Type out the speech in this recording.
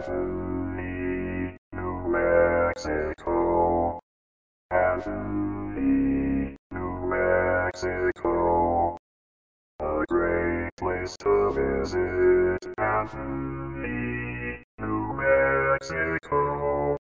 Anthony, New Mexico. Anthony, New Mexico. A great place to visit. Anthony, New Mexico.